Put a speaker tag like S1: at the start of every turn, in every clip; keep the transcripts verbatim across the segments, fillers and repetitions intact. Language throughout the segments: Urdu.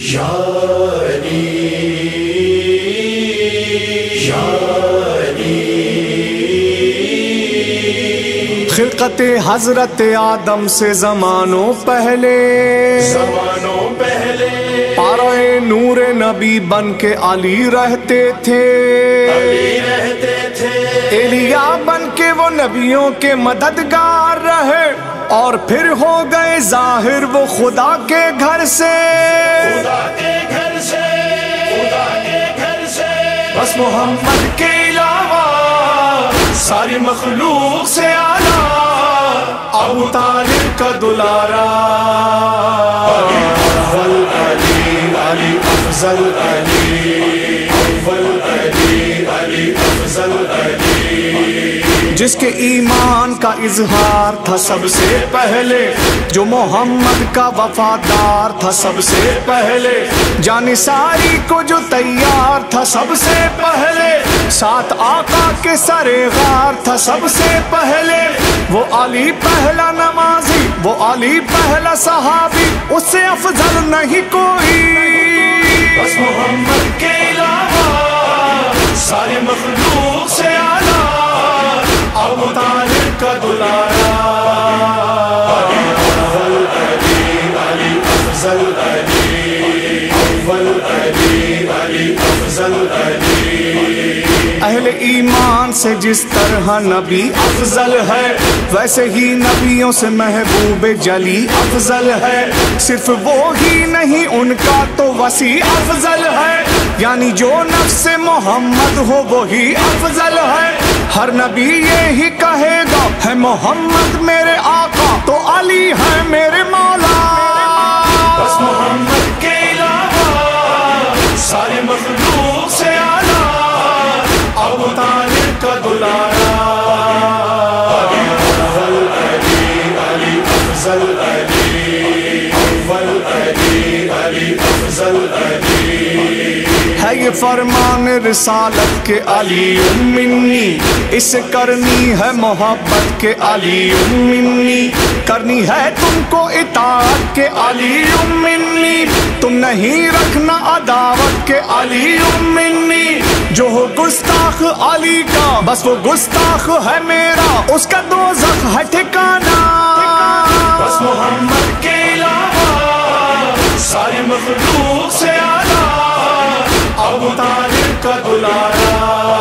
S1: یا علی یا علی۔
S2: خلقت حضرت آدم سے زمانوں پہلے
S1: زمانوں پہلے
S2: پارائے نور نبی بن کے علی رہتے تھے،
S1: علی رہتے تھے۔
S2: ایلیا بن کے وہ نبیوں کے مددگار رہے، اور پھر ہو گئے ظاہر وہ خدا کے گھر سے،
S1: خدا کے گھر سے، خدا کے گھر سے۔
S2: بس محمد کے علاوہ
S1: ساری مخلوق سے اعلیٰ
S2: ابو طالب کا دلارا،
S1: اول علی علی افضل علی، اول علی علی افضل علی۔
S2: جس کے ایمان کا اظہار تھا سب سے پہلے، جو محمد کا وفادار تھا سب سے پہلے، جان ساری کو جو تیار تھا سب سے پہلے، ساتھ آقا کے سرے غار تھا سب سے پہلے۔ وہ علی پہلا نمازی، وہ علی پہلا صحابی، اس سے افضل نہیں کوئی۔
S1: بس محمد کے علاوہ سارے مخلوق سے اعلیٰ ابو طالب کا دلارا، اول علی علی افضل علی، اول علی علی افضل علی۔
S2: اہل ایمان سے جس طرح نبی افضل ہے، ویسے ہی نبیوں سے محبوب جلی افضل ہے۔ صرف وہ ہی نہیں، ان کا تو وسیع افضل ہے، یعنی جو نفس محمد ہو وہی افضل ہے۔ ہر نبی یہی کہے گا، ہے محمد میرے آقا تو علی ہے میرے مولا۔
S1: بس محمد کے علاوہ سارے مخلوق سے اعلیٰ ابو طالب کا دلارا، اول علی علی افضل علی، اول علی علی افضل علی۔
S2: ہے یہ فرمان رسالت کے علی منی، اس سے کرنی ہے محبت کے علی منی، کرنی ہے تم کو اطاعت کے علی منی، تم نہیں رکھنا عداوت کے علی منی۔ جو ہو گستاخ علی کا بس وہ گستاخ ہے میرا، اس کا دوزخ ہے ٹھکانہ۔
S1: بس محمد کے علاوہ سارے مخلوق سے اعلیٰ ابو طالب کا دلارا،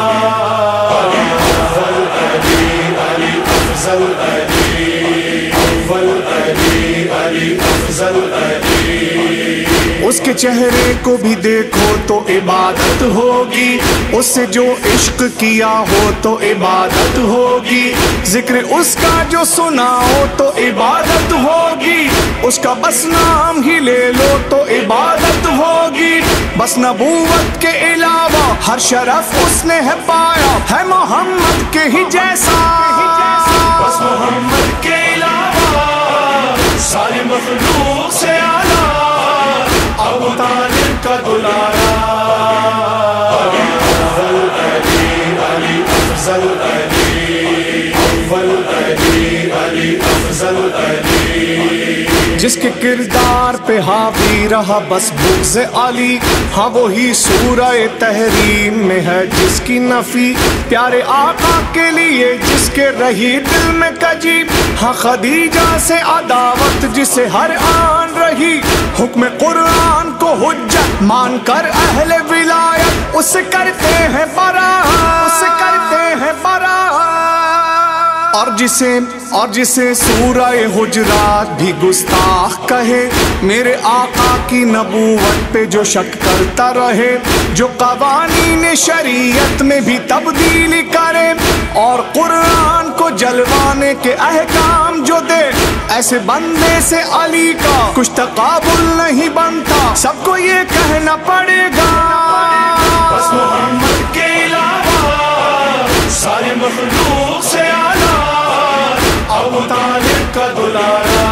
S1: اول علی علی افضل علی، اول علی علی افضل علی۔
S2: اس کے چہرے کو بھی دیکھو تو عبادت ہوگی، اس سے جو عشق کیا ہو تو عبادت ہوگی، ذکر اس کا جو سناؤ تو عبادت ہوگی، اس کا بس نام ہی لے لو تو عبادت ہوگی۔ بس نبوت کے علاوہ ہر شرف اس نے ہے پایا، ہے محمد کے ہی جیسا۔
S1: بس محمد کے علاوہ سارے مخلوق سے اعلیٰ ابو طالب کا دلارا، اول علی علی افضل علی، اول علی علی افضل علی۔
S2: جس کے کردار پہ حاوی رہا بس بغض علی، ہاں وہی سورہ تحریم میں ہے جس کی نفی، پیارے آقا کے لیے جس کے رہی دل میں کجی، ہاں خدیجہ سے عداوت جسے ہر آن رہی، حکم قرآن کو حجت مان کر اہل ولایت اس سے کرتے ہیں براءت، اس سے کرتے ہیں براءت۔ اور جسے اور جسے سورہ حجرات بھی گستاخ کہے، میرے آقا کی نبوت پہ جو شک کرتا رہے، جو قوانین شریعت میں بھی تبدیلی کرے، اور قرآن کو جلوانے کے احکام جو دے، ایسے بندے سے علی کا کچھ تقابل نہیں بنتا، سب کو یہ کہنا پڑے گا۔
S1: بس محمد کے علاوہ سارے مخلوق سے اعلیٰ ابو طالب کا دلارا،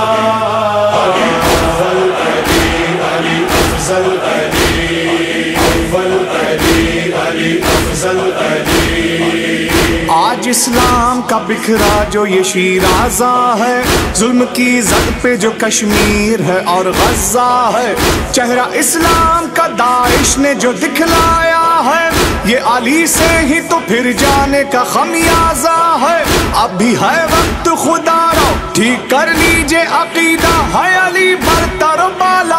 S1: اول علی علی افضل علی، اول علی علی افضل علی۔
S2: آج اسلام کا بکھرا جو یہ شیرازہ ہے، ظلم کی زد پہ جو کشمیر ہے اور غزہ ہے، چہرہ اسلام کا داعش نے جو دکھلایا ہے، یہ علی سے ہی تو پھر جانے کا خمیازہ ہے۔ اب بھی ہے وقت خدا رو ٹھیک کر لیجئے عقیدہ، ہے علی برتر بالا۔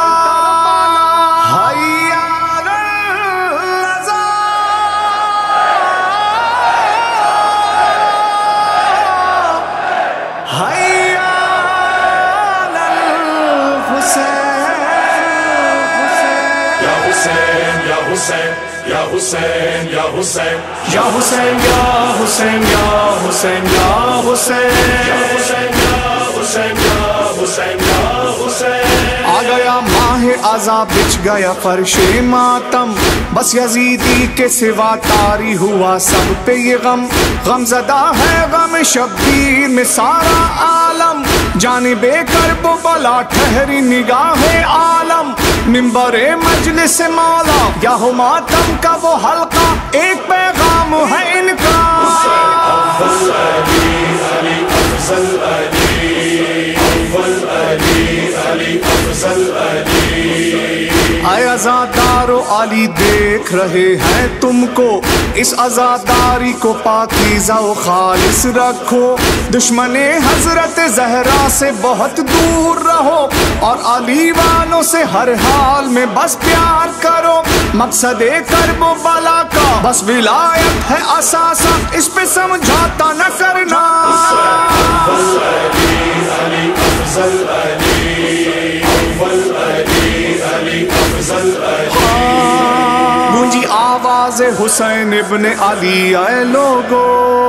S1: یا حسین یا حسین
S2: یا حسین یا حسین یا حسین یا حسین
S1: یا حسین یا حسین یا حسین یا حسین۔
S2: آ گیا ماہ عذاب بچھ گیا فرش ماتم، بس یزیدی کے سوا طاری ہوا سب پہ یہ غم، غم زدہ ہے غم شبیر میں سارا عالم، جانب کرب و بلا ٹھہری نگاہ عالم، منبر مجلس مولا یا ہو ماتم کا وہ حلقہ، ایک پیغام ہے ان کا،
S1: اول علی علی افضل علی، اول علی علی افضل علی۔
S2: اے عزادارو علی دیکھ رہے ہیں تم کو، اس عزاداری کو پاکیزہ و خالص رکھو، دشمن حضرت زہرا سے بہت دور رہو، اور علی والوں سے ہر حال میں بس پیار کرو، مقصد کرب و بلا کا بس ولایت ہے اساسہ، اس پہ سمجھوتا نہ کرنا۔
S1: اول علی علی افضل علی، اول علی علی افضل علی۔
S2: گونجی آواز حسین ابن علی، اے لوگو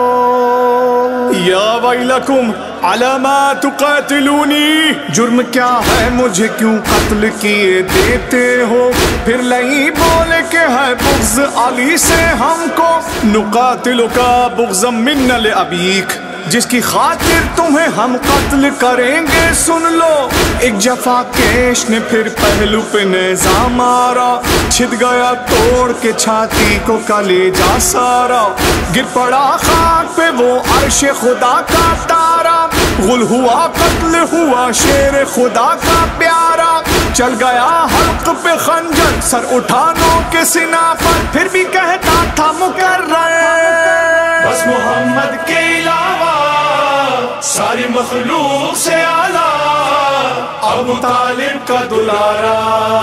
S2: یا ویلکم علی ما تقاتلونی، جرم کیا ہے مجھے کیوں قتل کیے دیتے ہو، پھر نہیں بولے کہ ہے بغض علی سے ہم کو، نقاتلک بغضا منا لابیک، جس کی خاطر تمہیں ہم قتل کریں گے سن لو۔ ایک جفا کیش نے پھر پہلو پہ نیزہ مارا، چھت گیا توڑ کے چھاتی کو کلیجہ سارا، گر پڑا خاک پہ وہ عرش خدا کا تارا، غل ہوا قتل ہوا شیر خدا کا پیارا، چل گیا حلق پہ خنجر سر اٹھانوں کے سنا پر، پھر بھی کہتا تھا مکرر
S1: بس محمد کے علاوہ ساری مخلوق سے اعلیٰ، ابو طالب کا دلارا،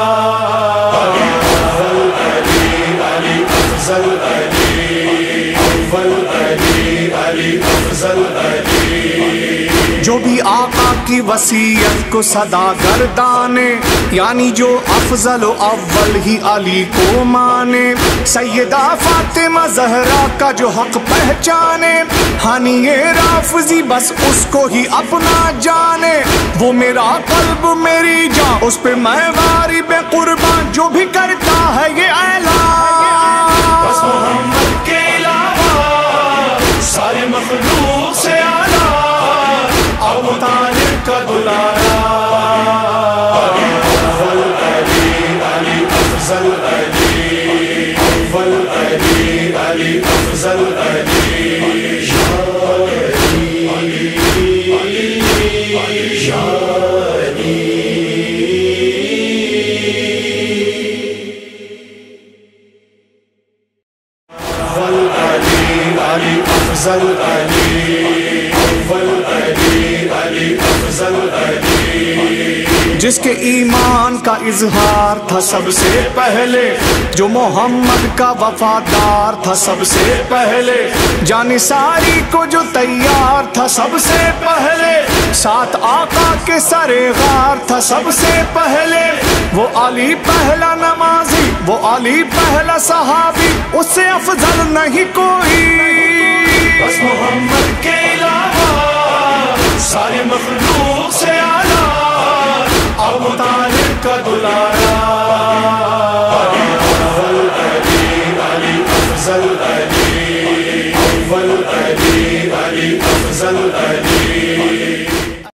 S1: اول علی علی افضل علی، اول علی علی افضل علی۔
S2: جو بھی آقا کی وصیت کو صدا گردانے، یعنی جو افضل و اول ہی علی کو مانے، سیدہ فاطمہ زہرا کا جو حق پہچانے، ہانی رافضی بس اس کو ہی اپنا جانے، وہ میرا قلب میری جان اس پہ میں واری بے قربان، جو بھی کرتا ہے یہ اعلان،
S1: بس محمد کے علاوہ ساری مخلوق سے اعلیٰ، ابو طالب کا دلارا، اول علی علی افضل علی، اول علی علی افضل علی۔ افضل علی، اول علی علی افضل علی۔
S2: جس کے ایمان کا اظہار تھا سب سے پہلے، جو محمد کا وفادار تھا سب سے پہلے، جان ساری کو جو تیار تھا سب سے پہلے، ساتھ آقا کے سر غار تھا سب سے پہلے، وہ علی پہلا نمازی، وہ علی پہلا صحابی، اس سے افضل نہیں کوئی،
S1: بس محمد کے علاوہ ساری مخلوق سے اعلیٰ، ابو طالب کا دلارا،